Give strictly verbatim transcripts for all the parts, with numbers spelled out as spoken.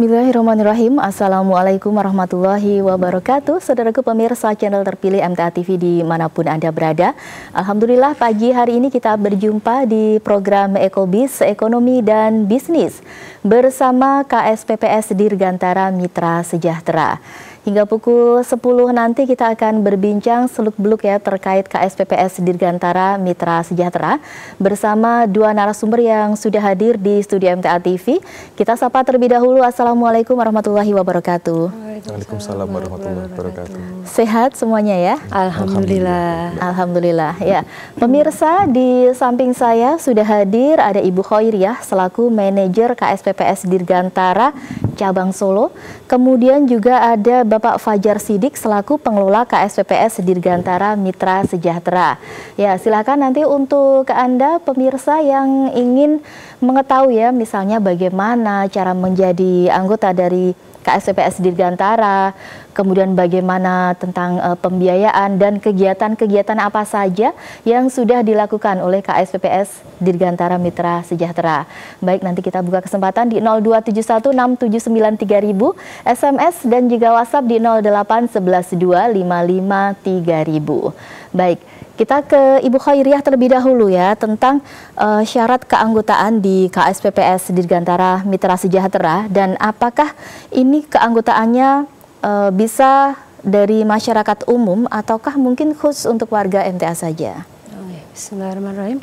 Bismillahirrahmanirrahim. Assalamualaikum warahmatullahi wabarakatuh. Saudaraku pemirsa channel terpilih M T A T V dimanapun Anda berada. Alhamdulillah pagi hari ini kita berjumpa di program Ekobis, Ekonomi dan Bisnis bersama K S P P S Dirgantara Mitra Sejahtera. Hingga pukul sepuluh nanti kita akan berbincang seluk-beluk ya terkait K S P P S Dirgantara Mitra Sejahtera bersama dua narasumber yang sudah hadir di studio M T A T V. Kita sapa terlebih dahulu. Assalamualaikum warahmatullahi wabarakatuh. Waalaikumsalam warahmatullahi wabarakatuh. Sehat semuanya ya? Alhamdulillah. Alhamdulillah. Ya, pemirsa di samping saya sudah hadir ada Ibu Khoiriah selaku manajer K S P P S Dirgantara Cabang Solo. Kemudian juga ada Bapak Fajar Sidik selaku pengelola K S P P S Dirgantara Mitra Sejahtera. Ya, silakan nanti untuk Anda pemirsa yang ingin mengetahui ya misalnya bagaimana cara menjadi anggota dari K S P P S Dirgantara, kemudian bagaimana tentang uh, pembiayaan dan kegiatan-kegiatan apa saja yang sudah dilakukan oleh K S P P S Dirgantara Mitra Sejahtera. Baik, nanti kita buka kesempatan di nol dua tujuh satu enam tujuh sembilan tiga ribu, S M S dan juga WhatsApp di nol delapan satu satu dua lima lima tiga ribu. Baik, kita ke Ibu Khoiriah terlebih dahulu ya tentang uh, syarat keanggotaan di K S P P S Dirgantara Mitra Sejahtera dan apakah ini keanggotaannya uh, bisa dari masyarakat umum ataukah mungkin khusus untuk warga M T A saja? Oke, bismillahirrahmanirrahim.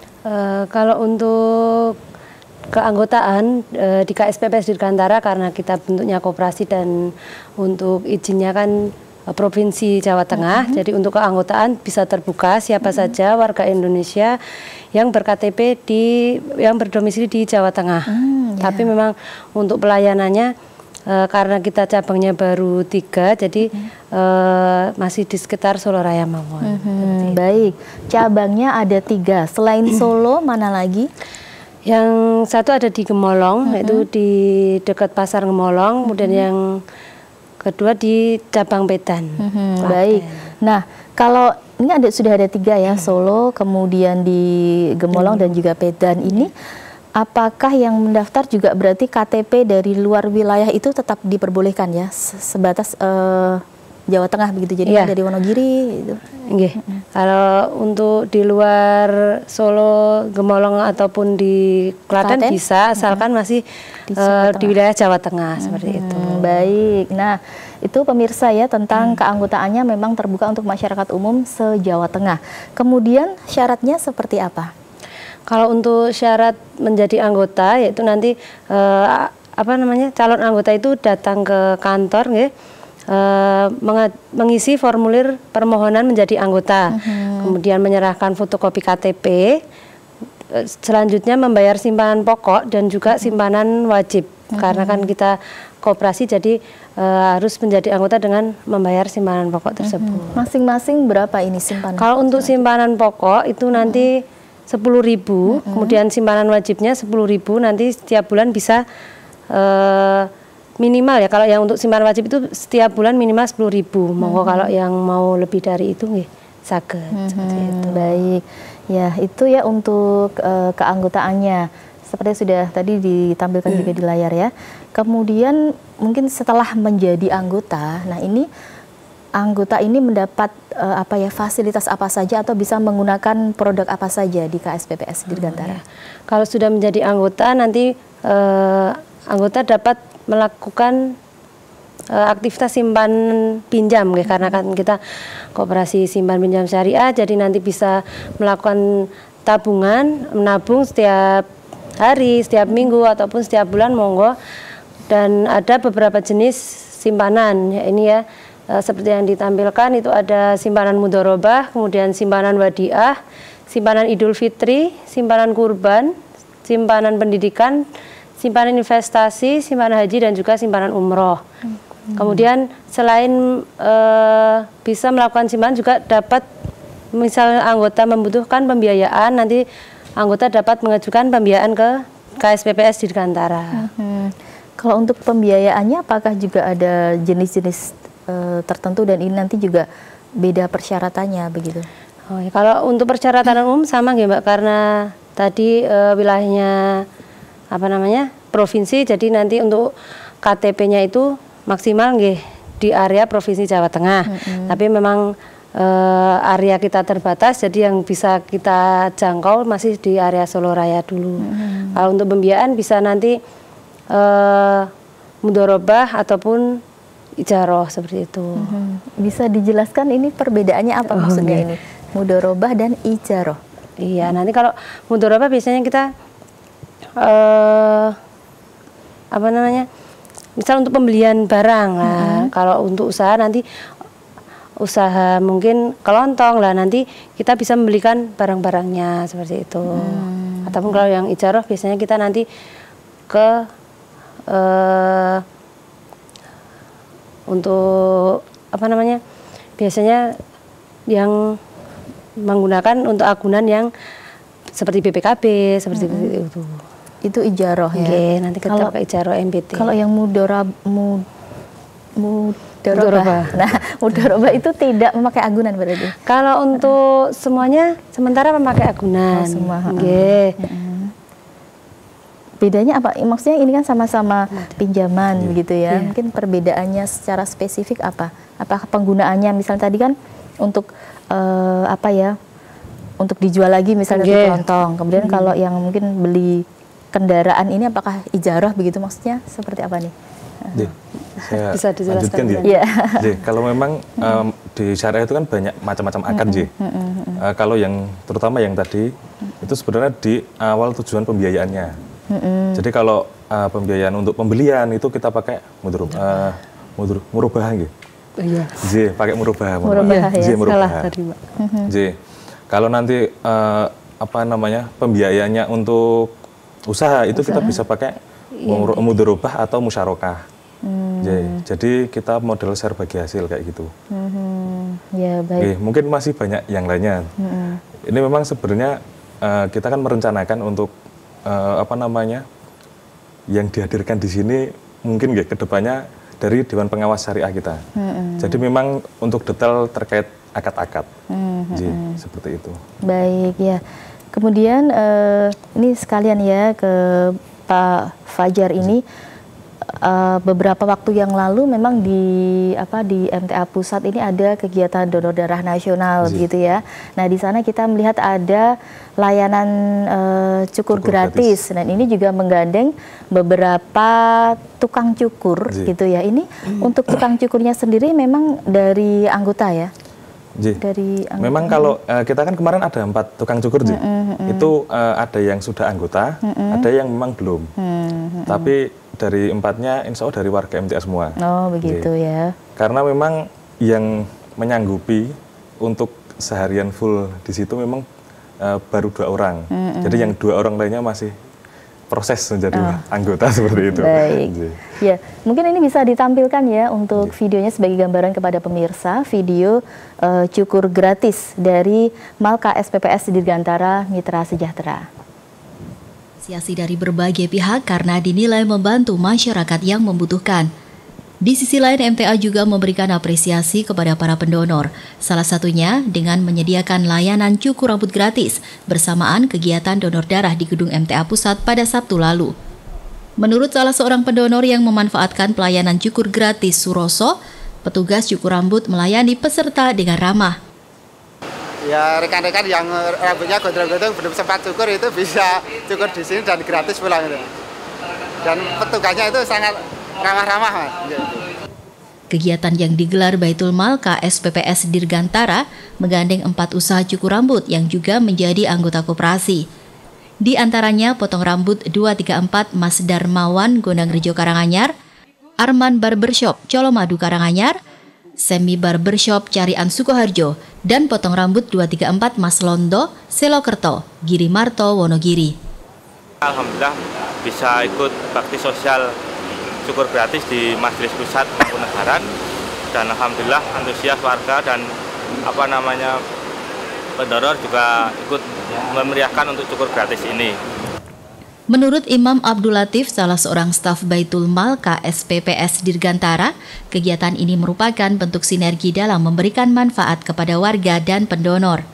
Uh, kalau untuk keanggotaan uh, di K S P P S Dirgantara karena kita bentuknya koperasi dan untuk izinnya kan Provinsi Jawa Tengah, mm-hmm. jadi untuk keanggotaan bisa terbuka siapa mm-hmm. saja warga Indonesia yang ber-K T P di yang berdomisili di Jawa Tengah. Mm, Tapi yeah. memang untuk pelayanannya e, karena kita cabangnya baru tiga, jadi mm-hmm. e, masih di sekitar Solo Raya Mawon. Mm-hmm. Baik, cabangnya ada tiga. Selain Solo mana lagi? Yang satu ada di Gemolong, mm-hmm. yaitu di dekat Pasar Gemolong, kemudian mm-hmm. yang kedua di Cabang Medan. Hmm, baik. Nah, kalau ini ada sudah ada tiga ya, Solo, kemudian di Gemolong hmm. dan juga Medan ini, apakah yang mendaftar juga berarti K T P dari luar wilayah itu tetap diperbolehkan ya, sebatas uh, Jawa Tengah begitu, jadi yeah. dari Wonogiri itu. Okay. Hmm. Kalau untuk di luar Solo, Gemolong ataupun di Klaten, Klaten? bisa, asalkan hmm. masih di, uh, di wilayah Jawa Tengah hmm. seperti itu. Baik. Nah, itu pemirsa ya tentang hmm. keanggotaannya memang terbuka untuk masyarakat umum se-Jawa Tengah. Kemudian syaratnya seperti apa? Kalau untuk syarat menjadi anggota yaitu nanti uh, apa namanya calon anggota itu datang ke kantor, ya. Uh, mengisi formulir permohonan menjadi anggota, uh-huh. kemudian menyerahkan fotokopi K T P, uh, selanjutnya membayar simpanan pokok dan juga simpanan wajib, uh-huh. karena kan kita koperasi jadi uh, harus menjadi anggota dengan membayar simpanan pokok tersebut. Masing-masing berapa ini simpanan? Kalau untuk simpanan pokok itu nanti sepuluh ribu, uh-huh. kemudian simpanan wajibnya sepuluh ribu, nanti setiap bulan bisa uh, minimal ya, kalau yang untuk simpanan wajib itu setiap bulan minimal sepuluh ribu. Monggo hmm. kalau yang mau lebih dari itu nggih saged hmm. seperti itu. Baik. Ya, itu ya untuk uh, keanggotaannya. Seperti sudah tadi ditampilkan hmm. juga di layar ya. Kemudian mungkin setelah menjadi anggota, nah ini anggota ini mendapat uh, apa ya fasilitas apa saja atau bisa menggunakan produk apa saja di K S P P S Dirgantara? Oh, ya. Kalau sudah menjadi anggota nanti uh, anggota dapat melakukan uh, aktivitas simpan pinjam, ya, karena kan kita koperasi simpan pinjam syariah, jadi nanti bisa melakukan tabungan, menabung setiap hari, setiap minggu ataupun setiap bulan, monggo. Dan ada beberapa jenis simpanan, ya ini ya uh, seperti yang ditampilkan itu ada simpanan mudharabah, kemudian simpanan wadiah, simpanan Idul Fitri, simpanan kurban, simpanan pendidikan, simpanan investasi, simpanan haji, dan juga simpanan umroh. Hmm. Kemudian selain e, bisa melakukan simpanan juga dapat, misalnya anggota membutuhkan pembiayaan, nanti anggota dapat mengajukan pembiayaan ke K S P P S Dirgantara. Hmm. Kalau untuk pembiayaannya apakah juga ada jenis-jenis e, tertentu dan ini nanti juga beda persyaratannya begitu? Oh, ya. Kalau untuk persyaratan umum sama ya Mbak, karena tadi e, wilayahnya apa namanya provinsi, jadi nanti untuk K T P-nya itu maksimal nggih di area Provinsi Jawa Tengah. Mm-hmm. Tapi memang uh, area kita terbatas, jadi yang bisa kita jangkau masih di area Solo Raya dulu. Mm-hmm. Kalau untuk pembiayaan bisa nanti uh, mudharabah ataupun ijaroh seperti itu. Mm-hmm. Bisa dijelaskan ini perbedaannya apa oh, maksudnya okay. ini? Mudharabah dan ijaroh. Iya, nanti kalau mudharabah biasanya kita uh, apa namanya? Misal untuk pembelian barang. Nah, mm-hmm. kalau untuk usaha nanti usaha mungkin kelontong lah, nanti kita bisa membelikan barang-barangnya seperti itu. Mm. Ataupun kalau yang ijaroh biasanya kita nanti ke uh, untuk apa namanya? Biasanya yang menggunakan untuk agunan yang seperti B P K B seperti mm-hmm. itu. Itu ijaroh ya. Oke, nanti kita kalau, pakai ijaroh M B T. Kalau yang mudharab mud, mudharabah. Nah, mudharabah itu tidak memakai agunan berarti. Kalau untuk semuanya sementara memakai agunan. Oh, semua. Oke. Mm-hmm. Bedanya apa? Maksudnya ini kan sama-sama pinjaman yeah. begitu ya. Yeah. Mungkin perbedaannya secara spesifik apa? Apakah penggunaannya misalnya tadi kan untuk uh, apa ya? Untuk dijual lagi misalnya yeah. kelontong. Kemudian hmm. kalau yang mungkin beli kendaraan ini apakah ijarah begitu maksudnya seperti apa nih? Jadi, saya bisa dijelaskan ya. Yeah. Jadi, kalau memang um, di syariah itu kan banyak macam-macam akad, Ji. Mm -hmm. uh, kalau yang terutama yang tadi mm. itu sebenarnya di awal tujuan pembiayaannya. Mm -hmm. Jadi kalau uh, pembiayaan untuk pembelian itu kita pakai mudharabah, uh, mudhar, murabah gitu. Oh, iya. Ji, pakai murabah. Murabah ya. Ji, murabah. Salah tadi, Mbak. Mm -hmm. Ji, kalau nanti uh, apa namanya pembiayaannya untuk usaha itu usaha. Kita bisa pakai iya, mudharabah atau musyarakah. Hmm. Jadi, jadi kita model share bagi hasil kayak gitu. Hmm. Ya baik. Oke, mungkin masih banyak yang lainnya. Hmm. Ini memang sebenarnya uh, kita kan merencanakan untuk uh, apa namanya yang dihadirkan di sini mungkin ya kedepannya dari Dewan Pengawas Syariah kita. Hmm. Jadi memang untuk detail terkait akad-akad. Hmm. Jadi, seperti itu. Baik ya. Kemudian uh, ini sekalian ya ke Pak Fajar ini uh, beberapa waktu yang lalu memang di apa di M T A Pusat ini ada kegiatan donor darah nasional Ji. Gitu ya. Nah di sana kita melihat ada layanan uh, cukur, cukur gratis. gratis dan ini juga menggandeng beberapa tukang cukur Ji. Gitu ya. Ini hmm. untuk tukang cukurnya sendiri memang dari anggota ya. Ji. Dari memang kalau uh, kita kan kemarin ada empat tukang cukur, Ji. Mm -hmm. Itu uh, ada yang sudah anggota, mm -hmm. ada yang memang belum. Mm -hmm. Tapi dari empatnya, insya Allah dari warga M T A semua. Oh begitu Ji. Ya. Karena memang yang menyanggupi untuk seharian full di situ memang uh, baru dua orang. Mm -hmm. Jadi yang dua orang lainnya masih proses menjadi oh. anggota seperti itu. Baik. Ya, mungkin ini bisa ditampilkan ya untuk Jadi. videonya sebagai gambaran kepada pemirsa, video uh, cukur gratis dari Malka S P P S Dirgantara Mitra Sejahtera. Apresiasi dari berbagai pihak karena dinilai membantu masyarakat yang membutuhkan. Di sisi lain, M T A juga memberikan apresiasi kepada para pendonor, salah satunya dengan menyediakan layanan cukur rambut gratis bersamaan kegiatan donor darah di gedung M T A Pusat pada Sabtu lalu. Menurut salah seorang pendonor yang memanfaatkan pelayanan cukur gratis Suroso, petugas cukur rambut melayani peserta dengan ramah. Ya rekan-rekan yang rambutnya gondrong-gondrong belum sempat cukur itu bisa cukur di sini dan gratis pulang itu. Dan petugasnya itu sangat ramah-ramah, Mas. Kegiatan yang digelar Baitul Mal K S P P S Dirgantara menggandeng empat usaha cukur rambut yang juga menjadi anggota koperasi. Di antaranya potong rambut dua tiga empat Mas Darmawan Gondangrejo Karanganyar, Arman Barbershop Colomadu Karanganyar, Semi Barbershop Carian Sukoharjo, dan potong rambut dua tiga empat Mas Londo Selokerto Giri Marto Wonogiri. Alhamdulillah bisa ikut bakti sosial cukur gratis di Majelis Pusat Mangkunegaran, dan alhamdulillah antusias warga dan apa namanya pendonor juga ikut memeriahkan untuk cukur gratis ini. Menurut Imam Abdul Latif, salah seorang staf Baitul Mal K S P P S Dirgantara, kegiatan ini merupakan bentuk sinergi dalam memberikan manfaat kepada warga dan pendonor.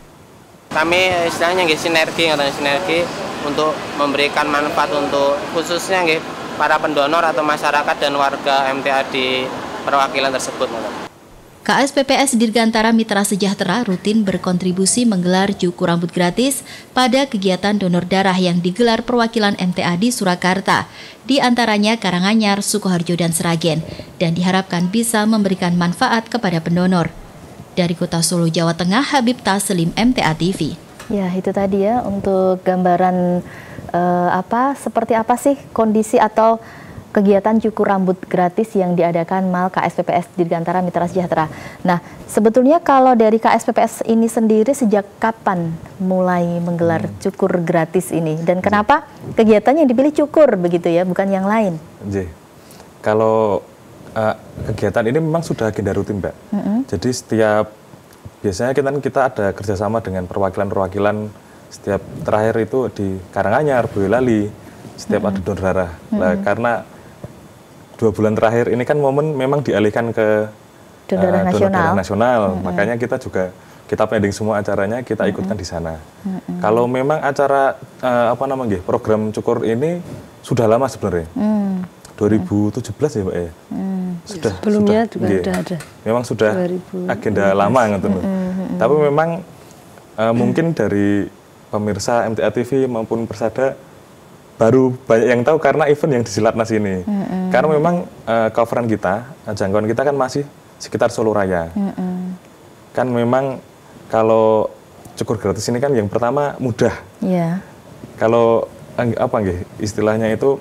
Kami istilahnya nggih sinergi, nggih sinergi untuk memberikan manfaat untuk khususnya nggih para pendonor atau masyarakat dan warga M T A di perwakilan tersebut. K S P P S Dirgantara Mitra Sejahtera rutin berkontribusi menggelar cukur rambut gratis pada kegiatan donor darah yang digelar perwakilan M T A di Surakarta, di antaranya Karanganyar, Sukoharjo, dan Sragen, dan diharapkan bisa memberikan manfaat kepada pendonor. Dari Kota Solo, Jawa Tengah, Habib Taslim, M T A T V. Ya, itu tadi ya untuk gambaran eh, apa seperti apa sih kondisi atau kegiatan cukur rambut gratis yang diadakan M A L K S P P S Dirgantara Mitra Sejahtera. Nah, sebetulnya kalau dari K S P P S ini sendiri sejak kapan mulai menggelar hmm. cukur gratis ini? Dan kenapa kegiatan yang dipilih cukur begitu ya, bukan yang lain? J. Kalau uh, kegiatan ini memang sudah agenda rutin, Mbak. Hmm. Jadi setiap, biasanya kita, kita ada kerjasama dengan perwakilan-perwakilan, setiap terakhir itu di Karanganyar, Boyolali, setiap hmm. ada donor darah. Hmm. Nah, karena dua bulan terakhir ini kan momen memang dialihkan ke donor darah uh, nasional, nasional. Mm-hmm. Makanya kita juga kita pending semua acaranya, kita mm-hmm. ikutkan di sana. Mm-hmm. Kalau memang acara uh, apa namanya program cukur ini sudah lama sebenarnya, mm. dua ribu tujuh belas ya Pak ya. Mm. Sudah sebelumnya sudah, juga sudah ada. Memang sudah dua ribu agenda lama gitu. Mm-hmm. Tapi memang uh, mungkin dari pemirsa M T A T V maupun Persada baru banyak yang tahu karena event yang di Silatnas ini. Mm-hmm. Karena memang uh, coveran kita, jangkauan kita kan masih sekitar Solo Raya. Mm-hmm. Kan memang kalau cukur gratis ini kan yang pertama mudah. Yeah. Kalau apa nggih istilahnya itu,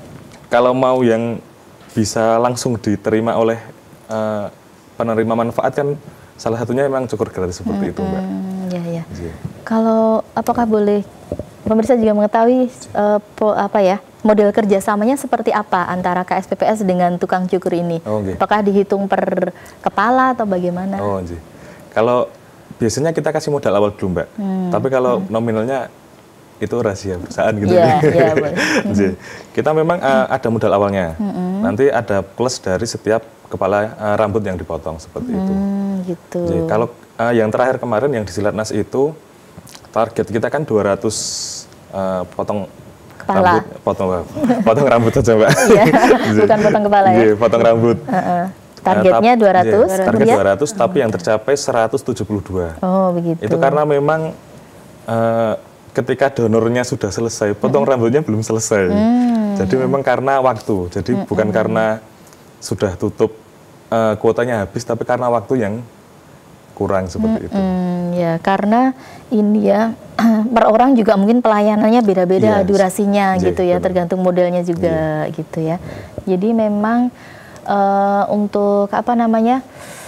kalau mau yang bisa langsung diterima oleh uh, penerima manfaat kan salah satunya memang cukur gratis seperti mm-hmm. itu, Mbak. Ya, ya. Yeah. Kalau apakah boleh pemirsa juga mengetahui uh, po, apa ya model kerjasamanya seperti apa antara K S P P S dengan tukang cukur ini? Oh, okay. Apakah dihitung per kepala atau bagaimana? Oh, okay. Kalau biasanya kita kasih modal awal dulu, Mbak. Hmm. Tapi kalau hmm. nominalnya itu rahasia perusahaan gitu. Yeah, yeah, boleh. Hmm. Kita memang uh, ada modal awalnya. Hmm. Nanti ada plus dari setiap kepala uh, rambut yang dipotong seperti hmm, itu. Gitu. Jadi, kalau uh, yang terakhir kemarin yang di Silatnas itu target kita kan dua ratus uh, potong kepala. Rambut, potong, potong rambut saja, Mbak. Iya, bukan potong kepala ya. Iya, potong rambut. Uh-uh. Targetnya dua ratus. Iya, target dua ratus, tapi yang tercapai seratus tujuh puluh dua. Oh, begitu. Itu karena memang uh, ketika donornya sudah selesai, potong hmm. rambutnya belum selesai. Hmm. Jadi memang karena waktu. Jadi hmm. bukan karena sudah tutup uh, kuotanya habis, tapi karena waktu yang kurang seperti hmm. itu. Ya, karena ini ya per orang juga mungkin pelayanannya beda-beda yes. durasinya yes. gitu ya, tergantung modelnya juga yeah. gitu ya. Jadi memang uh, untuk apa namanya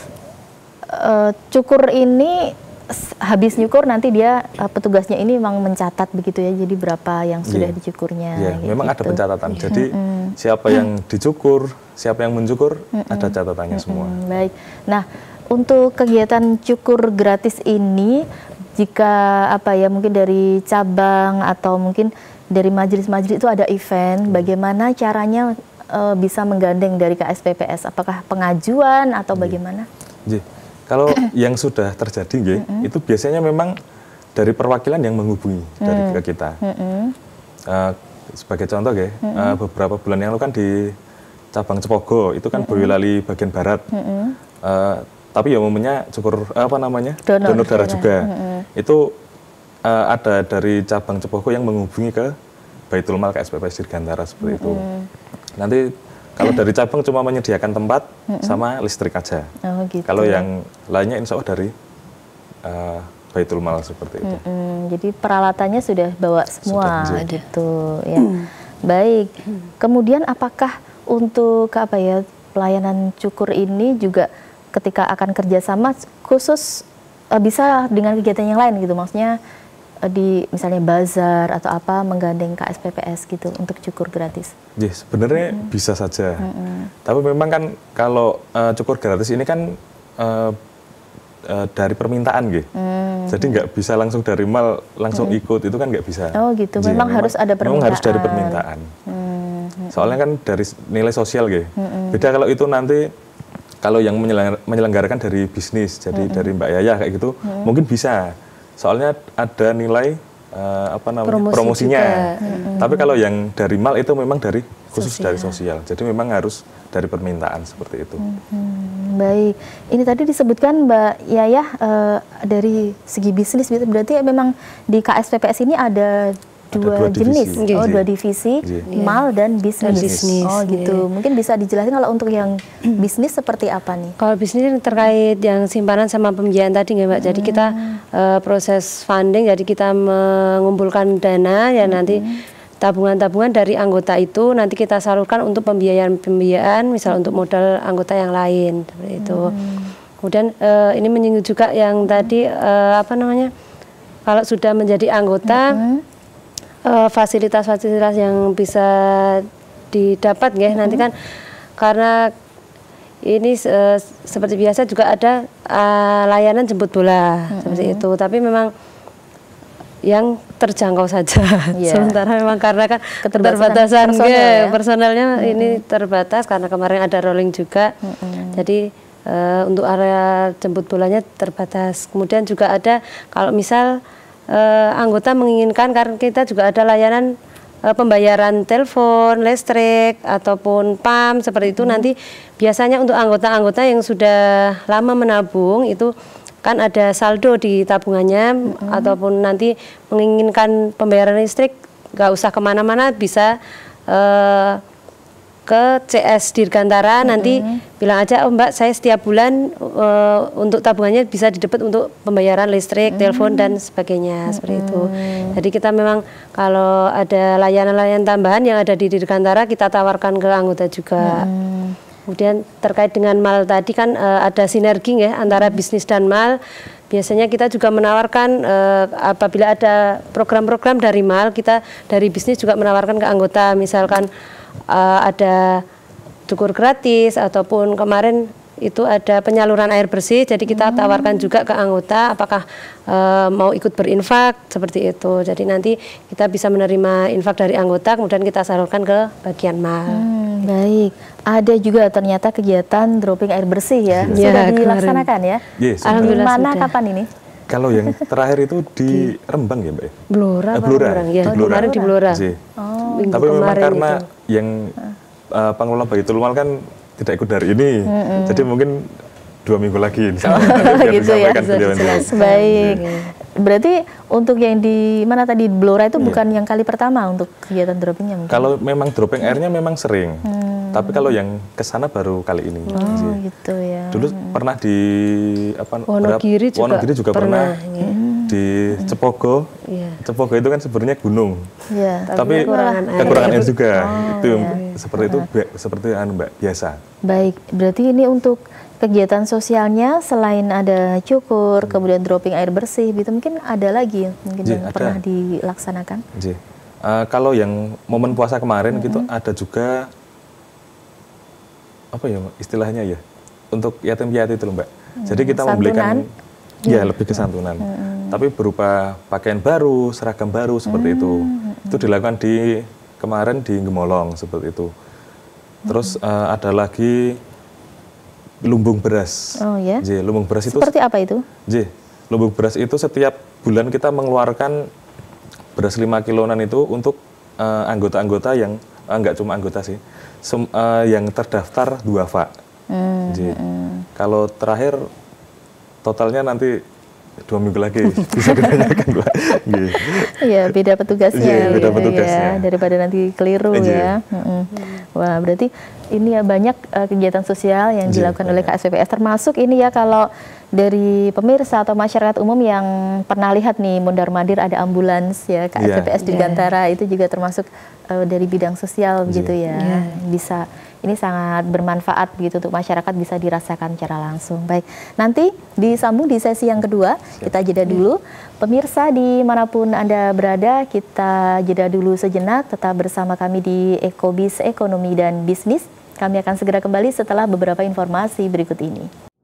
uh, cukur ini habis nyukur nanti dia uh, petugasnya ini memang mencatat begitu ya. Jadi berapa yang sudah yeah. dicukurnya. Yeah. Gitu. Memang ada pencatatan. Yeah. Jadi mm-hmm. siapa yang dicukur, siapa yang mencukur, mm-hmm. ada catatannya mm-hmm. semua. Baik. Nah, untuk kegiatan cukur gratis ini, jika apa ya mungkin dari cabang atau mungkin dari majelis-majelis itu ada event, bagaimana caranya e, bisa menggandeng dari K S P P S? Apakah pengajuan atau bagaimana? Jadi, kalau yang sudah terjadi, Nggih, mm-hmm. itu biasanya memang dari perwakilan yang menghubungi mm-hmm. dari ke kita. Mm-hmm. Uh, sebagai contoh, Nggih, mm-hmm. uh, beberapa bulan yang lalu kan di cabang Cepogo itu kan mm-hmm. Boyolali bagian barat. Mm-hmm. uh, tapi ya momennya cukur apa namanya donor, donor darah juga. Mm-hmm. Itu uh, ada dari cabang Cepogo yang menghubungi ke Baitul Mal K S P P S Dirgantara seperti mm-hmm. itu. Nanti kalau dari cabang cuma menyediakan tempat mm-hmm. sama listrik aja. Oh, gitu. Kalau yang lainnya insya Allah dari uh, Baitul Mal seperti itu. Mm-hmm. Jadi peralatannya sudah bawa semua sudah, gitu ya. Mm. Baik. Kemudian apakah untuk apa ya pelayanan cukur ini juga ketika akan kerjasama khusus uh, bisa dengan kegiatan yang lain gitu, maksudnya uh, di misalnya bazar atau apa menggandeng K S P P S gitu untuk cukur gratis? Ya yes, sebenarnya mm-hmm. bisa saja, mm-hmm. tapi memang kan kalau uh, cukur gratis ini kan uh, uh, dari permintaan gitu, mm-hmm. jadi nggak bisa langsung dari mal langsung mm-hmm. ikut, itu kan nggak bisa. Oh gitu, jadi, memang, memang harus ada permintaan. Memang harus dari permintaan. Mm-hmm. Soalnya kan dari nilai sosial gitu, mm-hmm. beda kalau itu nanti kalau yang menyelenggarakan dari bisnis, jadi mm-hmm. dari Mbak Yaya kayak gitu, mm-hmm. mungkin bisa. Soalnya ada nilai uh, apa namanya Promosi promosinya. Mm-hmm. Tapi kalau yang dari mal itu memang dari khusus sosial. dari sosial. Jadi memang harus dari permintaan seperti itu. Hmm, baik, ini tadi disebutkan Mbak Yayah uh, dari segi bisnis, berarti memang di K S P P S ini ada dua, dua jenis, divisi. oh J. dua divisi, J. mal dan bisnis. Dan bisnis, Oh gitu. iya. Mungkin bisa dijelaskan kalau untuk yang bisnis seperti apa nih? Kalau bisnis terkait yang simpanan sama pembiayaan tadi nggak Mbak. Jadi kita uh, proses funding, jadi kita mengumpulkan dana ya nanti tabungan-tabungan dari anggota itu nanti kita salurkan untuk pembiayaan-pembiayaan, misal untuk modal anggota yang lain seperti itu. Kemudian uh, ini menyinggung juga yang tadi uh, apa namanya? Kalau sudah menjadi anggota, fasilitas-fasilitas uh, yang bisa didapat ya nanti kan karena ini uh, seperti biasa juga ada uh, layanan jemput bola mm-hmm. seperti itu, tapi memang yang terjangkau saja. Yeah. Sementara memang karena kan keterbatasan personel, ya, personelnya mm-hmm. ini terbatas karena kemarin ada rolling juga, mm-hmm. jadi uh, untuk area jemput bolanya terbatas. Kemudian juga ada kalau misal Uh, anggota menginginkan, karena kita juga ada layanan uh, pembayaran telepon, listrik ataupun P A M seperti itu. Hmm. Nanti biasanya untuk anggota-anggota yang sudah lama menabung itu kan ada saldo di tabungannya, hmm. ataupun nanti menginginkan pembayaran listrik nggak usah kemana-mana, bisa uh, ke C S Dirgantara, mm-hmm. nanti bilang aja, oh Mbak saya setiap bulan uh, untuk tabungannya bisa didebet untuk pembayaran listrik, mm-hmm. telepon dan sebagainya, mm-hmm. seperti itu. Jadi kita memang kalau ada layanan-layanan tambahan yang ada di Dirgantara kita tawarkan ke anggota juga. Mm-hmm. Kemudian terkait dengan mal tadi kan uh, ada sinergi ya antara mm-hmm. bisnis dan mal. Biasanya kita juga menawarkan uh, apabila ada program-program dari mal, kita dari bisnis juga menawarkan ke anggota, misalkan Uh, ada cukur gratis ataupun kemarin itu ada penyaluran air bersih, jadi kita tawarkan juga ke anggota apakah uh, mau ikut berinfak seperti itu. Jadi nanti kita bisa menerima infak dari anggota kemudian kita salurkan ke bagian mal. Hmm, baik, ada juga ternyata kegiatan dropping air bersih ya, ya sudah ya, dilaksanakan ya? Yes, Alhamdulillah. Mana sudah. Kapan ini? Kalau yang terakhir itu di Rembang ya Mbak? Blora, eh, Blora. Ya, di Blora. Kemarin di Blora. Oh. Tapi memang karena itu. yang uh, pengelola Baitul Mal kan tidak ikut dari ini, mm-hmm. jadi mungkin dua minggu lagi insya Allah oh, gitu ya. Baik. Berarti untuk yang di mana tadi Blora itu yeah. bukan yang kali pertama untuk kegiatan droppingnya? Kalau memang dropping airnya memang sering, hmm. tapi kalau yang kesana baru kali ini. Oh gitu ya. Dulu pernah di apa? Wonogiri juga, Wonogiri juga pernah. pernah. Ya. Di Cepogo, yeah. Cepogo itu kan sebenarnya gunung, yeah. tapi kekurangan air, kekurangan air juga. Oh, itu yeah. seperti itu, seperti anu Mbak biasa. Baik, berarti ini untuk kegiatan sosialnya selain ada cukur, hmm. kemudian dropping air bersih, gitu mungkin ada lagi mungkin J, yang ada. pernah dilaksanakan. J. Uh, kalau yang momen puasa kemarin hmm. gitu ada juga apa ya istilahnya ya untuk yatim piatu itu loh Mbak. Hmm. Jadi kita Santunan. membelikan ya lebih ke santunan. Hmm. Tapi berupa pakaian baru, seragam baru seperti hmm. itu. Itu dilakukan di kemarin di Gemolong seperti itu. Terus hmm. uh, ada lagi lumbung beras. Oh ya. J, lumbung beras itu seperti apa itu? J, lumbung beras itu setiap bulan kita mengeluarkan beras lima kiloan itu untuk uh, anggota-anggota yang uh, enggak cuma anggota sih, sem, uh, yang terdaftar duafa. Hmm. J. Hmm. Kalau terakhir totalnya nanti dua minggu lagi bisa ditanyakan Mbak. Iya, beda petugasnya. Iya, beda petugasnya. Ya, daripada nanti keliru ya. Hmm. Wah, berarti ini ya banyak uh, kegiatan sosial yang dilakukan oleh K S P P S, termasuk ini ya kalau dari pemirsa atau masyarakat umum yang pernah lihat nih mondar-mandir ada ambulans ya K S P P S yeah. Dirgantara, yeah. itu juga termasuk uh, dari bidang sosial begitu yeah. ya. Yeah. Bisa ini sangat bermanfaat begitu untuk masyarakat, bisa dirasakan secara langsung. Baik, nanti disambung di sesi yang kedua. Siap. Kita jeda dulu. Pemirsa dimanapun Anda berada, kita jeda dulu sejenak. Tetap bersama kami di Ekobis Ekonomi dan Bisnis. Kami akan segera kembali setelah beberapa informasi berikut ini.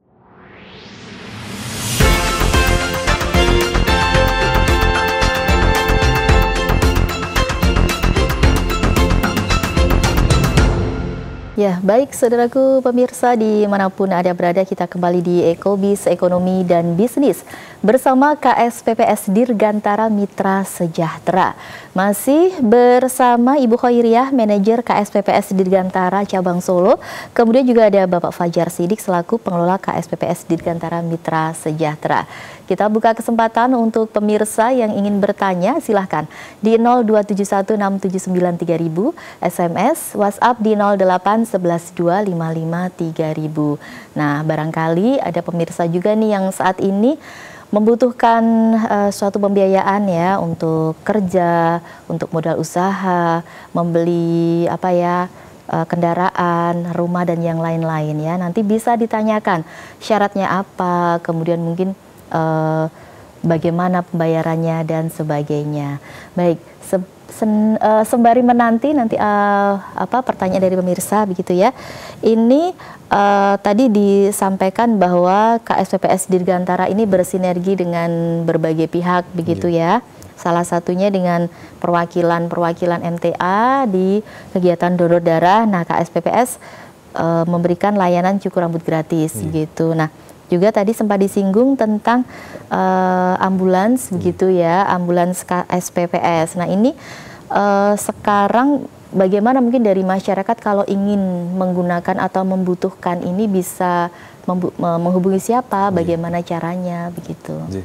Ya, baik saudaraku pemirsa dimanapun Anda berada, kita kembali di Ekobis Ekonomi dan Bisnis. bersama K S P P S Dirgantara Mitra Sejahtera. Masih bersama Ibu Khoiriah, manajer K S P P S Dirgantara Cabang Solo. Kemudian juga ada Bapak Fajar Sidik selaku pengelola K S P P S Dirgantara Mitra Sejahtera. Kita buka kesempatan untuk pemirsa yang ingin bertanya, silahkan di nol dua tujuh satu enam tujuh sembilan tiga ribu, S M S, WhatsApp di nol delapan satu satu dua lima lima tiga ribu. Nah, barangkali ada pemirsa juga nih yang saat ini membutuhkan uh, suatu pembiayaan ya untuk kerja, untuk modal usaha, membeli apa ya, uh, kendaraan, rumah dan yang lain-lain ya. Nanti bisa ditanyakan syaratnya apa, kemudian mungkin uh, bagaimana pembayarannya dan sebagainya. Baik, se sen uh, sembari menanti nanti uh, apa pertanyaan dari pemirsa begitu ya. Ini uh, tadi disampaikan bahwa K S P P S Dirgantara ini bersinergi dengan berbagai pihak begitu yeah. ya. Salah satunya dengan perwakilan-perwakilan M T A di kegiatan donor darah. Nah, K S P P S uh, memberikan layanan cukur rambut gratis yeah. gitu. Nah, juga tadi sempat disinggung tentang uh, ambulans hmm. begitu ya, ambulans K S P P S. Nah ini uh, sekarang bagaimana mungkin dari masyarakat kalau ingin menggunakan atau membutuhkan ini bisa menghubungi siapa, bagaimana caranya begitu? Jadi,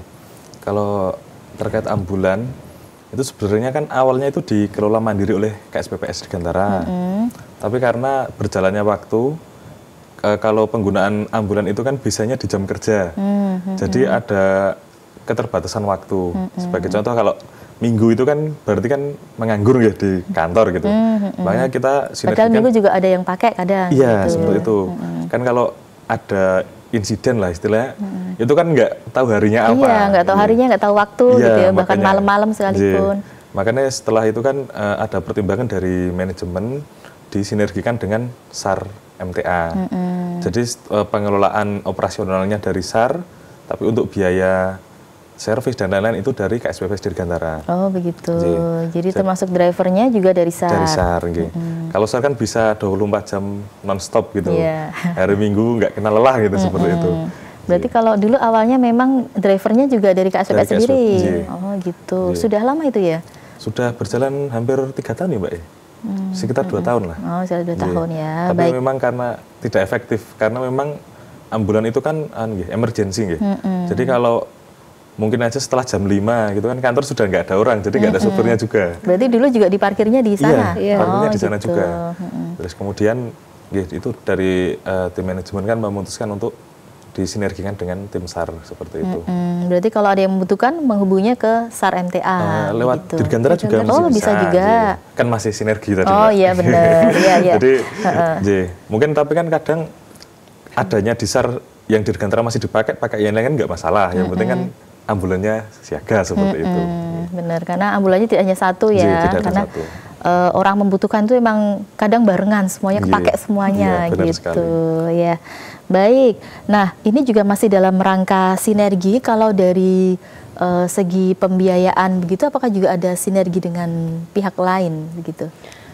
kalau terkait ambulan itu sebenarnya kan awalnya itu dikelola mandiri oleh K S P P S Dirgantara, hmm. tapi karena berjalannya waktu Uh, kalau penggunaan ambulan itu kan biasanya di jam kerja, mm-hmm. jadi ada keterbatasan waktu. Mm-hmm. Sebagai contoh kalau minggu itu kan berarti kan menganggur ya di kantor gitu. Mm-hmm. Makanya kita sinergikan. Padahal minggu juga ada yang pakai kadang. Iya gitu. Seperti itu. Mm-hmm. Kan kalau ada insiden lah istilahnya, mm-hmm. itu kan nggak tahu harinya apa. Iya, nggak tahu harinya, nggak tahu waktu iya, gitu ya, bahkan malam-malam sekalipun. Iya. Makanya setelah itu kan uh, ada pertimbangan dari manajemen disinergikan dengan S A R M T A. Mm-hmm. Jadi uh, pengelolaan operasionalnya dari S A R, tapi untuk biaya servis dan lain-lain itu dari K S P P S Dirgantara. Oh begitu. Jadi, Jadi termasuk drivernya juga dari S A R. Dari S A R, mm-hmm. Kalau S A R kan bisa dua puluh empat jam non-stop gitu. Yeah. Hari Minggu nggak kena lelah gitu, mm-hmm. seperti itu. Berarti Jadi. Kalau dulu awalnya memang drivernya juga dari K S P P S sendiri. Jadi. Oh gitu. Jadi. Sudah lama itu ya? Sudah berjalan hampir tiga tahun ya Mbak ya. Hmm, sekitar dua hmm. tahun lah. Oh, sekitar dua tahun ya. Tapi Baik. memang karena tidak efektif, karena memang ambulan itu kan an, emergency. Hmm, hmm. Jadi kalau mungkin aja setelah jam lima gitu kan kantor sudah nggak ada orang, jadi nggak hmm, ada supirnya juga. Berarti dulu juga diparkirnya di sana? Iya, parkirnya oh, di sana gitu. juga. Hmm. Terus kemudian itu dari uh, tim manajemen kan memutuskan untuk disinergikan dengan tim S A R seperti itu. Mm-hmm. Berarti kalau ada yang membutuhkan menghubunginya ke S A R M T A. Uh, lewat gitu. Dirgantara juga oh, masih bisa. bisa juga. Jadi, kan masih sinergi tadi. Oh iya benar. Iya, iya. Jadi, jadi mungkin tapi kan kadang adanya di S A R yang Dirgantara masih dipakai, pakai yang lain kan nggak masalah. Yang mm-hmm. penting kan ambulannya siaga seperti mm-hmm. itu. Benar, karena ambulannya tidak hanya satu ya. Jadi, tidak karena ada satu. Uh, orang membutuhkan itu emang kadang barengan semuanya kepake yeah. semuanya yeah, gitu ya. Baik. Nah, ini juga masih dalam rangka sinergi. Kalau dari uh, segi pembiayaan begitu, apakah juga ada sinergi dengan pihak lain begitu?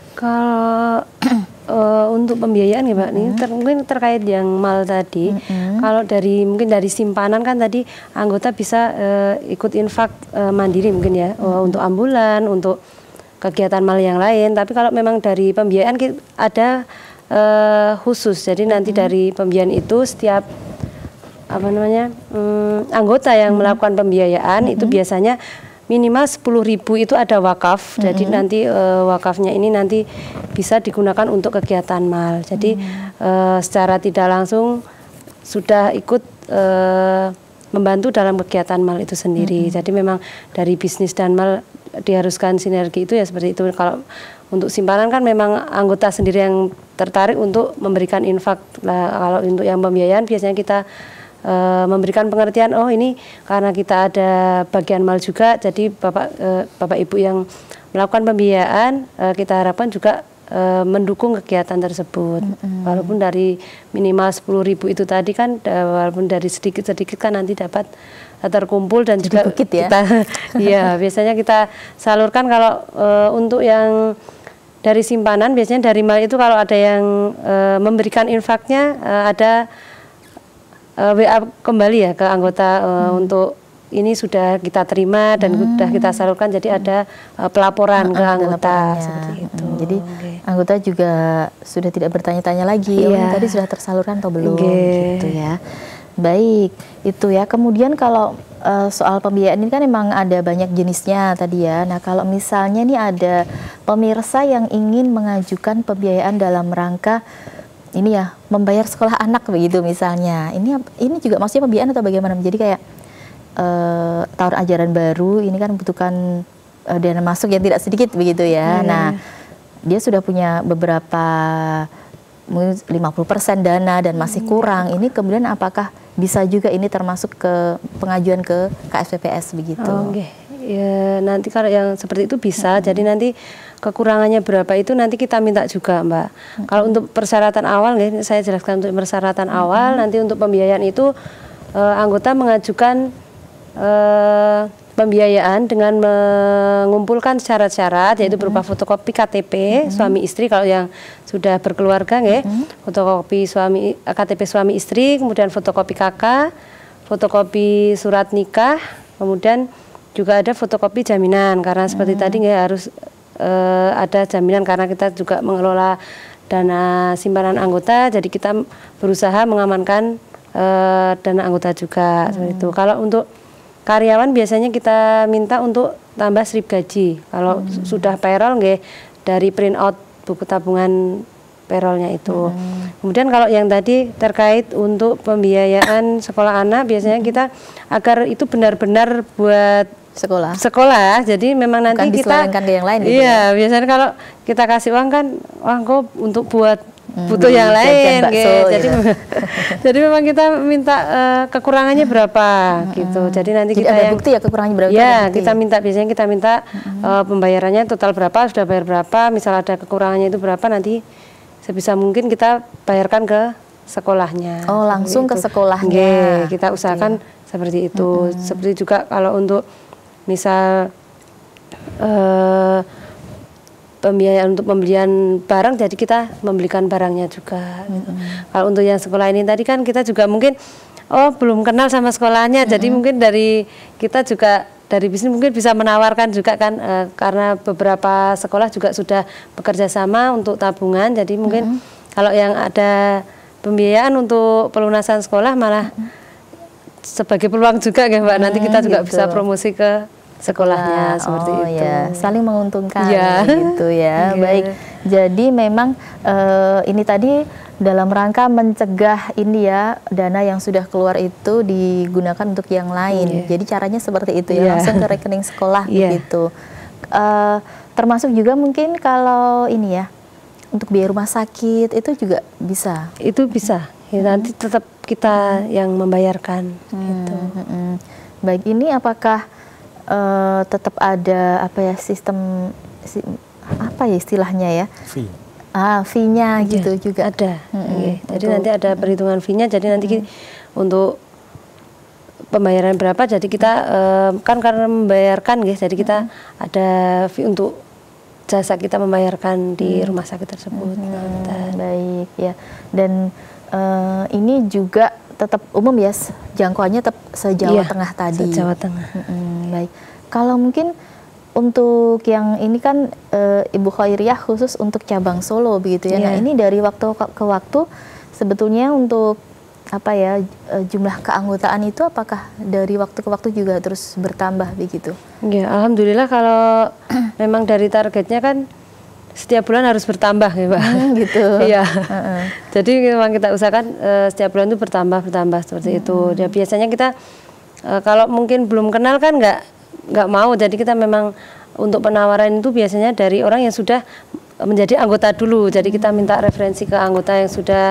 Kalau uh, untuk pembiayaan ya Mbak, mm-hmm. nih ter mungkin terkait yang mal tadi. Mm-hmm. Kalau dari mungkin dari simpanan kan tadi anggota bisa uh, ikut infak uh, mandiri mungkin ya, mm-hmm. uh, untuk ambulan, untuk kegiatan mal yang lain. Tapi kalau memang dari pembiayaan kita ada Uh, khusus, jadi nanti hmm. dari pembiayaan itu setiap apa namanya um, anggota yang hmm. melakukan pembiayaan hmm. itu biasanya minimal sepuluh ribu itu ada wakaf, hmm. jadi nanti uh, wakafnya ini nanti bisa digunakan untuk kegiatan mal. Jadi hmm. uh, secara tidak langsung sudah ikut uh, membantu dalam kegiatan mal itu sendiri. Hmm. Jadi memang dari bisnis dan mal diharuskan sinergi itu ya seperti itu. Kalau untuk simpanan kan memang anggota sendiri yang tertarik untuk memberikan infak. Nah, kalau untuk yang pembiayaan biasanya kita e, memberikan pengertian, oh ini karena kita ada bagian mal juga, jadi Bapak e, Bapak Ibu yang melakukan pembiayaan e, kita harapkan juga e, mendukung kegiatan tersebut. Mm-hmm. Walaupun dari minimal sepuluh ribu itu tadi kan, e, walaupun dari sedikit-sedikit kan nanti dapat terkumpul dan jadi juga bukit, ya? Kita ya biasanya kita salurkan. Kalau e, untuk yang dari simpanan biasanya dari mal itu kalau ada yang e, memberikan infaknya e, ada e, W A kembali ya ke anggota e, hmm. untuk ini sudah kita terima dan hmm. sudah kita salurkan, jadi ada uh, pelaporan hmm. ke anggota seperti itu. Hmm. Jadi okay. anggota juga sudah tidak bertanya-tanya lagi, yeah. oh tadi sudah tersalurkan atau belum, okay. gitu ya. Baik, itu ya. Kemudian kalau uh, soal pembiayaan ini kan memang ada banyak jenisnya tadi ya. Nah kalau misalnya nih ada pemirsa yang ingin mengajukan pembiayaan dalam rangka ini ya membayar sekolah anak begitu misalnya, ini ini juga maksudnya pembiayaan atau bagaimana? Jadi kayak uh, tahun ajaran baru ini kan membutuhkan uh, dana masuk yang tidak sedikit begitu ya. Hmm. Nah dia sudah punya beberapa mungkin lima puluh persen dana dan masih kurang. Ini kemudian apakah bisa juga ini termasuk ke pengajuan ke K S P P S begitu? Oh, okay. Ya nanti kalau yang seperti itu bisa. Hmm. Jadi nanti kekurangannya berapa itu nanti kita minta juga, Mbak. Hmm. Kalau untuk persyaratan awal, nih, saya jelaskan untuk persyaratan hmm. awal. Nanti untuk pembiayaan itu eh, anggota mengajukan eh, pembiayaan dengan mengumpulkan syarat-syarat, yaitu berupa fotokopi K T P hmm. suami istri kalau yang sudah berkeluarga, nggih, hmm. fotokopi suami K T P suami istri, kemudian fotokopi K K, fotokopi surat nikah, kemudian juga ada fotokopi jaminan karena seperti hmm. tadi nggih harus uh, ada jaminan karena kita juga mengelola dana simpanan anggota, jadi kita berusaha mengamankan uh, dana anggota juga. Hmm. Seperti itu. Kalau untuk karyawan biasanya kita minta untuk tambah slip gaji. Kalau hmm. sudah payroll nggih dari print out buku tabungan payrollnya itu. Hmm. Kemudian kalau yang tadi terkait untuk pembiayaan sekolah anak, biasanya kita agar itu benar-benar buat sekolah. Sekolah. Jadi memang nanti bukan kita ke yang lain gitu. Iya, ya? Biasanya kalau kita kasih uang kan, wah kok untuk buat Hmm, butuh yang lain, bakso, gitu. Jadi, ya. jadi memang kita minta uh, kekurangannya berapa, hmm, gitu. Jadi nanti jadi kita ada yang, bukti ya kekurangannya berapa? Ya, kita minta biasanya kita minta hmm. uh, pembayarannya total berapa, sudah bayar berapa. Misal ada kekurangannya itu berapa, nanti sebisa mungkin kita bayarkan ke sekolahnya. Oh, langsung ke sekolahnya. Nge, kita usahakan okay. seperti itu. Hmm. Seperti juga kalau untuk misal uh, pembiayaan untuk pembelian barang, jadi kita membelikan barangnya juga. Gitu. Mm-hmm. Kalau untuk yang sekolah ini tadi kan kita juga mungkin oh belum kenal sama sekolahnya, mm-hmm. jadi mungkin dari kita juga dari bisnis mungkin bisa menawarkan juga kan e, karena beberapa sekolah juga sudah bekerja sama untuk tabungan, jadi mungkin mm-hmm. kalau yang ada pembiayaan untuk pelunasan sekolah malah mm-hmm. sebagai peluang juga ya Mbak, nanti kita juga gitu. Bisa promosi ke sekolahnya. Sekolah. Seperti oh, itu ya. Saling menguntungkan ya. Gitu ya. Yeah. Baik. Jadi memang uh, ini tadi dalam rangka mencegah ini ya, dana yang sudah keluar itu digunakan untuk yang lain. Yeah. Jadi caranya seperti itu ya, yeah. langsung ke rekening sekolah yeah. begitu. Uh, termasuk juga mungkin kalau ini ya, untuk biaya rumah sakit itu juga bisa. Itu bisa. Ya, hmm. nanti tetap kita yang membayarkan. Hmm. Gitu. Hmm. Baik, ini apakah Uh, tetap ada apa ya sistem si, apa ya istilahnya ya fee ah fee-nya ya, gitu juga ada hmm, okay. Jadi untuk, nanti ada perhitungan fee-nya, jadi nanti hmm. untuk pembayaran berapa, jadi kita uh, kan karena membayarkan guys, jadi kita hmm. ada fee untuk jasa kita membayarkan di hmm. rumah sakit tersebut. Hmm, nah, baik ya, dan uh, ini juga tetap umum ya, jangkauannya tetap se-Jawa iya, Tengah tadi. Se-Jawa Tengah. Hmm, baik. Kalau mungkin untuk yang ini kan e, Ibu Khairiyah khusus untuk cabang Solo begitu ya. Yeah. Nah ini dari waktu ke waktu sebetulnya untuk apa ya jumlah keanggotaan itu apakah dari waktu ke waktu juga terus bertambah begitu? Ya, alhamdulillah kalau memang dari targetnya kan setiap bulan harus bertambah ya Pak. Hmm, gitu. Iya. uh-uh. Jadi memang kita usahakan uh, setiap bulan itu bertambah bertambah seperti hmm. itu. Ya biasanya kita uh, kalau mungkin belum kenal kan nggak nggak mau. Jadi kita memang untuk penawaran itu biasanya dari orang yang sudah menjadi anggota dulu. Jadi kita minta referensi ke anggota yang sudah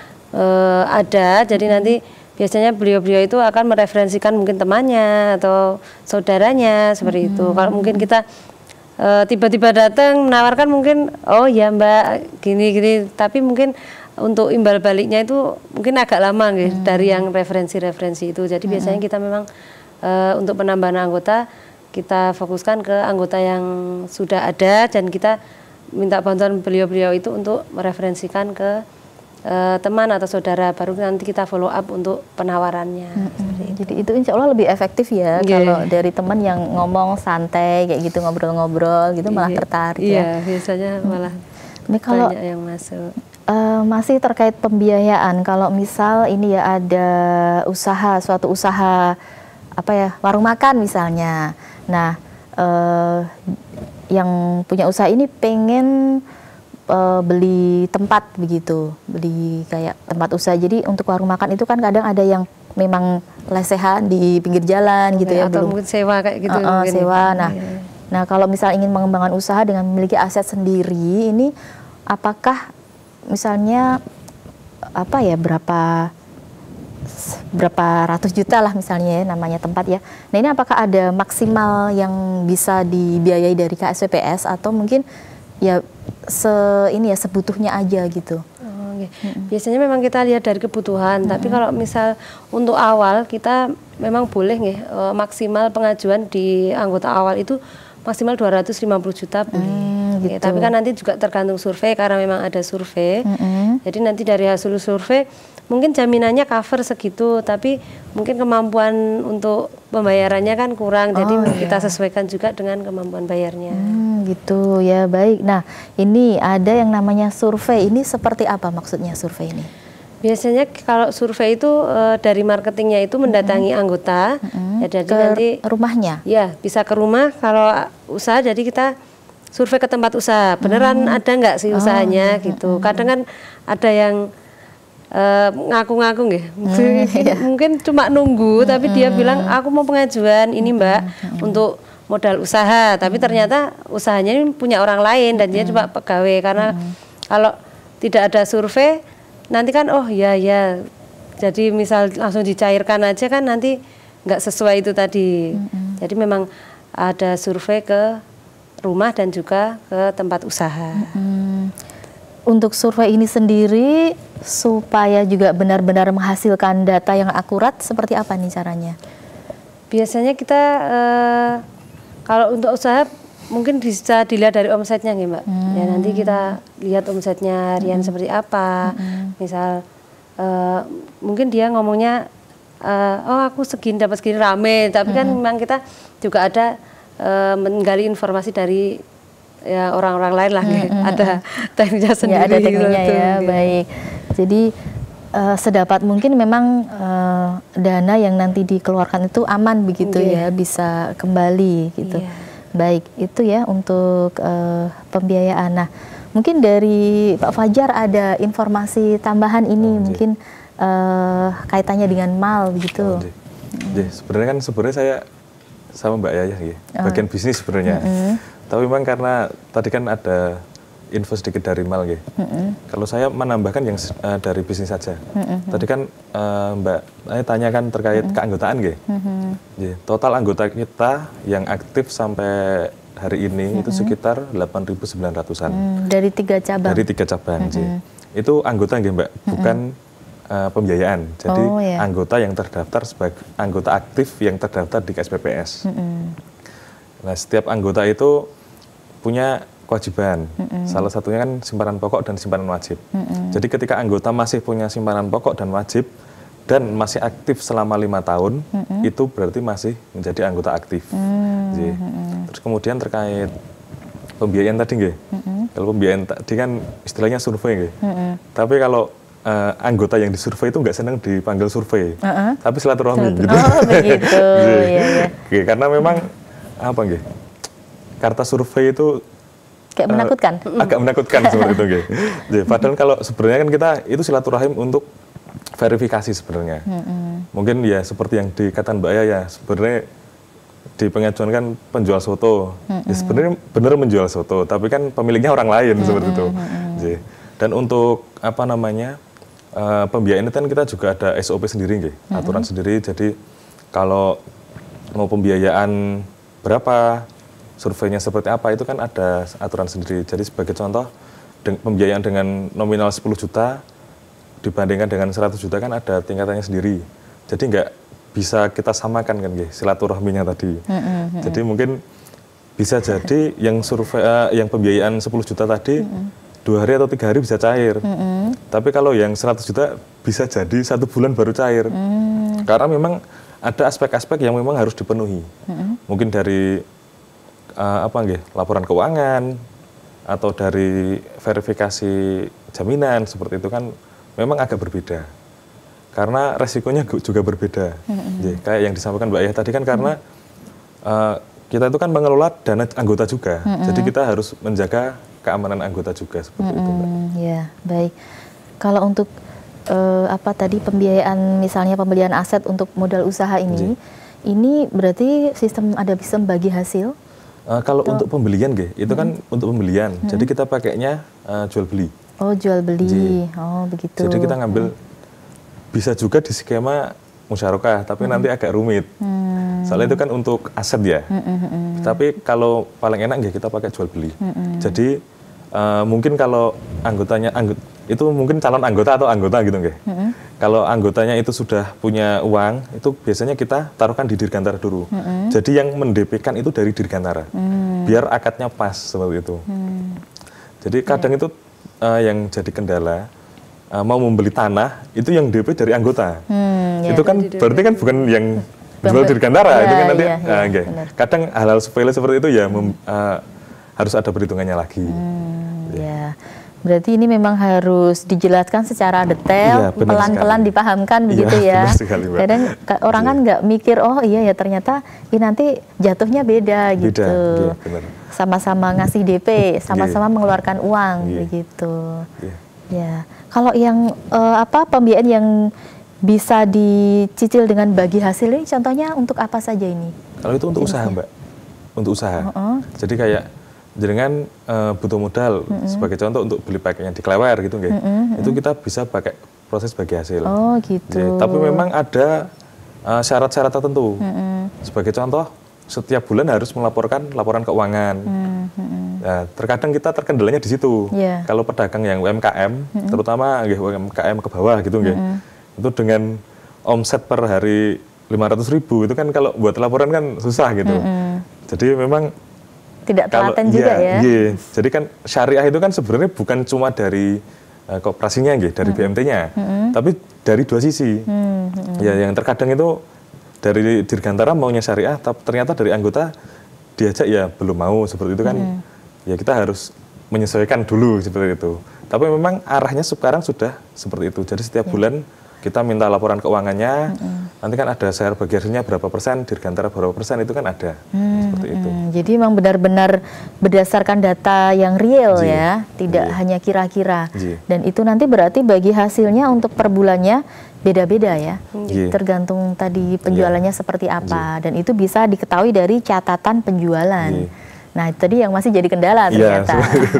uh, ada. Jadi nanti biasanya beliau-beliau itu akan mereferensikan mungkin temannya atau saudaranya seperti hmm. itu. Kalau mungkin kita tiba-tiba datang menawarkan mungkin oh ya Mbak gini-gini, tapi mungkin untuk imbal baliknya itu mungkin agak lama gitu hmm. dari yang referensi-referensi itu. Jadi hmm. biasanya kita memang uh, untuk penambahan anggota kita fokuskan ke anggota yang sudah ada dan kita minta bantuan beliau-beliau itu untuk mereferensikan ke uh, teman atau saudara, baru nanti kita follow up untuk penawarannya. Mm-hmm. Jadi itu insya Allah lebih efektif ya, yeah. Kalau dari teman yang ngomong santai kayak gitu, ngobrol-ngobrol gitu malah tertarik yeah, ya. Iya, biasanya malah ini kalau banyak yang masuk. Uh, masih terkait pembiayaan, kalau misal ini ya ada usaha, suatu usaha apa ya, warung makan misalnya. Nah, uh, yang punya usaha ini pengen uh, beli tempat begitu, beli kayak tempat usaha. Jadi untuk warung makan itu kan kadang ada yang memang lesehan di pinggir jalan gitu ya, atau belum mungkin sewa kayak gitu. Uh, uh, sewa. Nah, yeah. nah kalau misal ingin mengembangkan usaha dengan memiliki aset sendiri, ini apakah misalnya apa ya, berapa berapa ratus juta lah misalnya ya, namanya tempat ya. Nah ini apakah ada maksimal yang bisa dibiayai dari K S P P S atau mungkin ya se ini ya sebutuhnya aja gitu? Oh, okay. hmm. Biasanya memang kita lihat dari kebutuhan. Hmm. Tapi kalau misal untuk awal kita memang boleh nih uh, maksimal pengajuan di anggota awal itu maksimal dua ratus lima puluh juta boleh. Hmm, gitu. Ya, tapi kan nanti juga tergantung survei karena memang ada survei. Hmm. Jadi nanti dari hasil survei mungkin jaminannya cover segitu, tapi mungkin kemampuan untuk pembayarannya kan kurang, oh, jadi iya. kita sesuaikan juga dengan kemampuan bayarnya. Hmm, gitu ya, baik. Nah, ini ada yang namanya survei. Ini seperti apa maksudnya survei ini? Biasanya kalau survei itu e, dari marketingnya itu mendatangi mm-hmm. anggota, mm-hmm. ya jadi ke nanti rumahnya. Ya, bisa ke rumah. Kalau usaha jadi kita survei ke tempat usaha. Beneran mm-hmm. ada nggak sih usahanya oh, gitu. Mm-hmm. Kadang kan ada yang ngaku-ngaku uh, nggih, hmm, iya. mungkin cuma nunggu, hmm, tapi hmm. dia bilang aku mau pengajuan ini mbak hmm, untuk modal usaha, tapi hmm. ternyata usahanya ini punya orang lain dan hmm. dia cuma pegawai, karena hmm. kalau tidak ada survei nanti kan oh ya ya, jadi misal langsung dicairkan aja kan nanti nggak sesuai itu tadi. Hmm. Jadi memang ada survei ke rumah dan juga ke tempat usaha. Hmm. Untuk survei ini sendiri supaya juga benar-benar menghasilkan data yang akurat, seperti apa nih caranya? Biasanya kita eh, kalau untuk usaha mungkin bisa dilihat dari omsetnya nih mbak. Hmm. Ya nanti kita lihat omsetnya harian hmm. seperti apa. Hmm. Misal eh, mungkin dia ngomongnya eh, oh aku segini dapat segini rame, tapi hmm. kan memang kita juga ada eh, menggali informasi dari ya orang-orang lain lah, mm-hmm. ada tekniknya sendiri. Ya, ada tekniknya gitu, ya, gitu. Baik. Jadi uh, sedapat mungkin memang uh, dana yang nanti dikeluarkan itu aman begitu yeah. ya, bisa kembali gitu. Yeah. Baik, itu ya untuk uh, pembiayaan. Nah, mungkin dari Pak Fajar ada informasi tambahan ini, oh, mungkin uh, kaitannya dengan mal begitu. Oh, hmm. Sebenarnya kan sebenarnya saya sama Mbak Yayah ya, oh. bagian bisnis sebenarnya. Mm-hmm. Tapi memang karena tadi kan ada info sedikit dari Mal, gitu. Mm-hmm. Kalau saya menambahkan yang uh, dari bisnis saja. Mm-hmm. Tadi kan uh, Mbak saya tanyakan terkait mm-hmm. keanggotaan, gitu. Mm-hmm. Jadi, total anggota kita yang aktif sampai hari ini mm-hmm. itu sekitar delapan ribu sembilan ratusan. Mm, dari tiga cabang. Dari tiga cabang, mm-hmm. jadi. Itu anggota, gitu, Mbak, bukan mm-hmm. uh, pembiayaan. Jadi oh, yeah. anggota yang terdaftar sebagai anggota aktif yang terdaftar di K S P P S. Mm-hmm. Nah, setiap anggota itu punya kewajiban, mm-hmm. salah satunya kan simpanan pokok dan simpanan wajib. Mm-hmm. Jadi ketika anggota masih punya simpanan pokok dan wajib dan masih aktif selama lima tahun, mm-hmm. itu berarti masih menjadi anggota aktif. Mm-hmm. Terus kemudian terkait pembiayaan tadi, nggih. Mm-hmm. Kalau pembiayaan tadi kan istilahnya survei, nggih. Mm-hmm. Tapi kalau uh, anggota yang disurvei itu nggak senang dipanggil survei, uh-huh. tapi silaturahmi. Gitu. Oh begitu, ya, ya. Karena memang apa, nggih? Karta survei itu kayak menakutkan, uh, agak menakutkan seperti itu, gitu. Jadi, padahal kalau sebenarnya kan kita itu silaturahim untuk verifikasi sebenarnya. Mm-hmm. Mungkin ya seperti yang dikatakan Mbak Yaya, sebenarnya di pengajuan kan penjual soto, mm-hmm. ya sebenarnya benar menjual soto, tapi kan pemiliknya orang lain mm-hmm. seperti itu. Mm-hmm. Jadi, dan untuk apa namanya uh, pembiayaan itu kan kita juga ada S O P sendiri, gitu. Mm-hmm. Aturan sendiri. Jadi kalau mau pembiayaan berapa, surveinya seperti apa, itu kan ada aturan sendiri. Jadi sebagai contoh, deng- pembiayaan dengan nominal sepuluh juta dibandingkan dengan seratus juta kan ada tingkatannya sendiri. Jadi nggak bisa kita samakan kan, gitu, silaturahminya tadi. Mm-hmm. Jadi mungkin bisa jadi yang survei, uh, yang pembiayaan sepuluh juta tadi, mm-hmm. dua hari atau tiga hari bisa cair. Mm-mm. Tapi kalau yang seratus juta bisa jadi satu bulan baru cair. Mm. Karena memang ada aspek-aspek yang memang harus dipenuhi. Mm-mm. Mungkin dari uh, apa nggih, laporan keuangan atau dari verifikasi jaminan seperti itu kan memang agak berbeda. Karena resikonya juga berbeda. Mm-hmm. Jadi, kayak yang disampaikan Mbak Ayah tadi kan karena mm-hmm. uh, kita itu kan mengelola dana anggota juga. Mm-hmm. Jadi kita harus menjaga keamanan anggota juga seperti mm-hmm. itu, Mbak. Ya, baik. Kalau untuk uh, apa tadi pembiayaan misalnya pembelian aset untuk modal usaha ini, mm-hmm. ini berarti sistem ada sistem bagi hasil? Uh, kalau Atau, untuk pembelian, Ge, itu mm-hmm. kan untuk pembelian. Mm-hmm. Jadi kita pakainya uh, jual beli. Oh, jual beli. Jadi, oh, begitu. Jadi kita ngambil mm-hmm. bisa juga di skema musyarakah, tapi mm-hmm. nanti agak rumit. Mm-hmm. Soalnya itu kan untuk aset ya. Mm-hmm. Tapi kalau paling enak ya kita pakai jual beli. Mm-hmm. Jadi uh, mungkin kalau anggotanya anggot, itu mungkin calon anggota atau anggota gitu nggih. Mm-hmm. Kalau anggotanya itu sudah punya uang, itu biasanya kita taruhkan di Dirgantara dulu. Mm-hmm. Jadi yang mend-D P-kan itu dari Dirgantara. Mm-hmm. Biar akadnya pas seperti itu. Mm-hmm. Jadi kadang yeah. itu uh, yang jadi kendala uh, mau membeli tanah itu yang D P dari anggota. Hmm, ya, itu kan berarti kan bukan yang jual Dirgantara, ya, itu kan nanti. Ya, ya, uh, okay. Kadang hal-hal sepele seperti itu ya mem, uh, harus ada perhitungannya lagi. Hmm, ya. ya. Berarti ini memang harus dijelaskan secara detail, pelan-pelan ya, dipahamkan begitu ya. ya. Sekali, kadang orang ya. kan nggak mikir, oh iya ya ternyata ini nanti jatuhnya beda, beda gitu. Ya, sama-sama ngasih D P, sama-sama ya. mengeluarkan uang ya. begitu. Ya. ya. Kalau yang uh, apa pembiayaan yang bisa dicicil dengan bagi hasil ini contohnya untuk apa saja ini? Kalau itu untuk usaha, Mbak. Untuk usaha. Uh-uh. Jadi kayak jenengan uh, butuh modal uh-uh. sebagai contoh untuk beli pakaian di Klewer gitu nggih. Uh-uh. Itu kita bisa pakai proses bagi hasil. Oh, gitu. Jadi, tapi memang ada uh, syarat-syarat tertentu. Uh-uh. Sebagai contoh setiap bulan harus melaporkan laporan keuangan. Uh-uh. Nah, terkadang kita terkendalanya di situ. Yeah. Kalau pedagang yang U M K M, mm-hmm. terutama nggih U M K M ke bawah gitu nggih. Mm-hmm. Itu dengan omset per hari lima ratus ribu itu kan kalau buat laporan kan susah gitu. Mm-hmm. Jadi memang tidak telaten juga ya. Iya. Jadi kan syariah itu kan sebenarnya bukan cuma dari uh, koperasinya nggih, dari mm-hmm. B M T-nya, mm-hmm. tapi dari dua sisi. Mm-hmm. Ya, yang terkadang itu dari Dirgantara maunya syariah, tapi ternyata dari anggota diajak ya belum mau seperti itu kan. Mm-hmm. Ya kita harus menyesuaikan dulu seperti itu. Tapi memang arahnya sekarang sudah seperti itu. Jadi setiap ya. bulan kita minta laporan keuangannya. Mm-hmm. Nanti kan ada share bagi hasilnya berapa persen, Dirgantara berapa persen itu kan ada. Mm-hmm. Seperti itu. Jadi memang benar-benar berdasarkan data yang real Ji. ya, tidak Ji. hanya kira-kira. Ji. Dan itu nanti berarti bagi hasilnya untuk per bulannya beda-beda ya. Ji. Tergantung tadi penjualannya ya. seperti apa. Ji. Dan itu bisa diketahui dari catatan penjualan. Ji. Nah, itu tadi yang masih jadi kendala ternyata.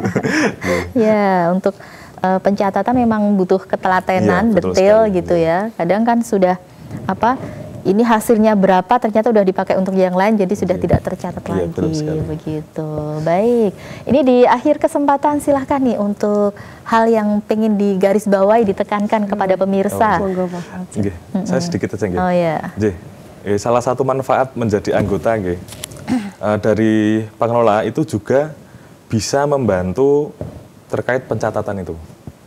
Ya, ya untuk uh, pencatatan memang butuh ketelatenan, ya, detail sekali. gitu ya. Kadang kan sudah apa? Ini hasilnya berapa ternyata udah dipakai untuk yang lain jadi sudah ya. tidak tercatat ya, lagi begitu. Baik. Ini di akhir kesempatan silahkan nih untuk hal yang pengen digarisbawahi ditekankan kepada pemirsa. Oh, Nggih, mm-hmm. saya sedikit aja nggih. Oh ya. Nggih. Eh, salah satu manfaat menjadi anggota nggih. Uh, dari pengelola itu juga bisa membantu terkait pencatatan itu.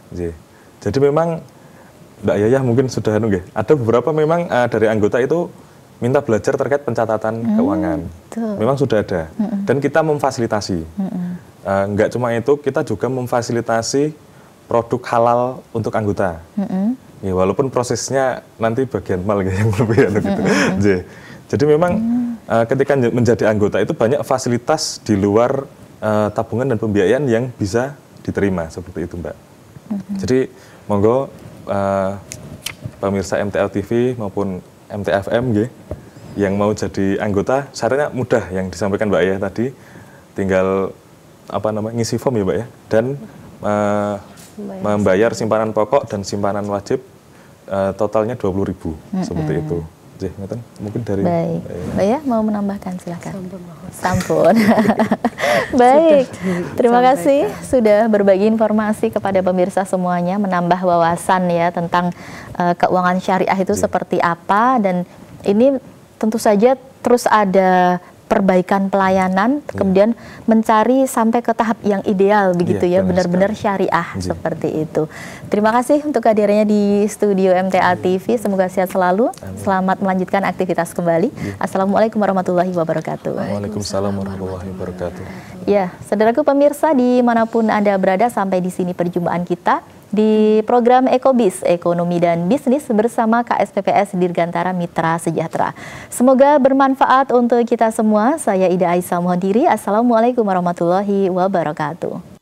Jadi memang Mbak Yayah mungkin sudah nunggu. Ada beberapa memang uh, dari anggota itu minta belajar terkait pencatatan hmm, keuangan. Tuh. Memang sudah ada. Hmm. Dan kita memfasilitasi. Hmm. Uh, enggak cuma itu, kita juga memfasilitasi produk halal untuk anggota. Hmm. Ya, walaupun prosesnya nanti bagian mal yang lebih anu gitu. Hmm. Jadi memang hmm. Uh, ketika menjadi anggota itu banyak fasilitas di luar uh, tabungan dan pembiayaan yang bisa diterima seperti itu, Mbak. Mm-hmm. Jadi monggo uh, pemirsa M T L T V maupun M T F M G yang mau jadi anggota, syaratnya mudah yang disampaikan Mbak Ayah tadi, tinggal apa namanya ngisi form ya, Mbak ya, dan uh, membayar simpanan pokok dan simpanan wajib uh, totalnya dua puluh ribu mm-hmm. seperti itu. Jih, mungkin dari Baik, Mbak ya mau menambahkan silakan. Sampun. Sampun. Baik, terima kasih sudah berbagi informasi kepada pemirsa semuanya, menambah wawasan ya tentang uh, keuangan syariah itu Jih. seperti apa, dan ini tentu saja terus ada perbaikan pelayanan, yeah. kemudian mencari sampai ke tahap yang ideal begitu yeah, ya, benar-benar syariah yeah. seperti itu. Terima kasih untuk kehadirannya di studio M T A T V. Semoga sehat selalu. Amin. Selamat melanjutkan aktivitas kembali. Yeah. Assalamualaikum warahmatullahi wabarakatuh. Waalaikumsalam warahmatullahi wabarakatuh. Ya, saudaraku pemirsa dimanapun Anda berada, sampai di sini perjumpaan kita di program Ekobis, Ekonomi dan Bisnis bersama K S P P S Dirgantara Mitra Sejahtera. Semoga bermanfaat untuk kita semua. Saya Ida Aisyah mohon diri. Assalamualaikum warahmatullahi wabarakatuh.